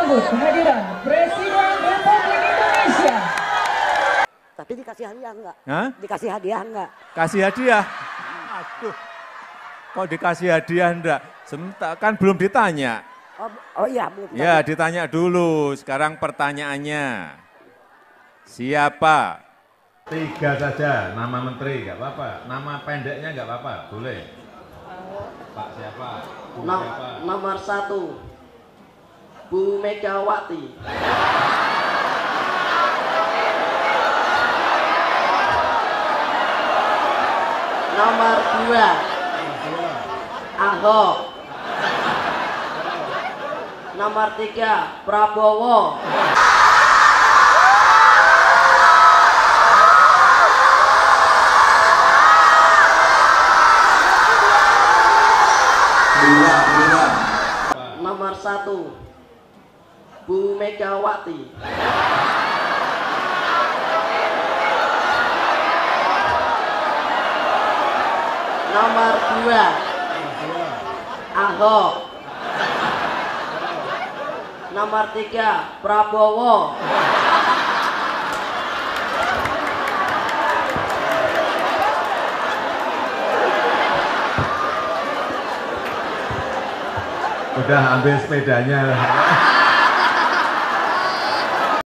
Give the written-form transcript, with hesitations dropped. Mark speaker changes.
Speaker 1: menyambut kehadiran Presiden Republik Indonesia.
Speaker 2: Tapi dikasih hadiah enggak?
Speaker 3: Hah?
Speaker 2: Dikasih hadiah enggak?
Speaker 3: Kasih hadiah? Aduh, kok dikasih hadiah enggak? Sebentar, kan belum ditanya.
Speaker 2: Oh iya, belum.
Speaker 3: Ya, ditanya dulu. Sekarang pertanyaannya. Siapa?
Speaker 4: 3 saja, nama menteri nggak apa-apa, nama pendeknya nggak apa-apa, boleh. Pak siapa? Bu siapa?
Speaker 5: Nomor 1 Bu Megawati. Nomor 2 Ahok. Nomor 3 Prabowo. Nomor 1 Bu Megawati. Nomor 2 Ahok. Nomor 3 Prabowo.
Speaker 4: Udah ambil sepedanya.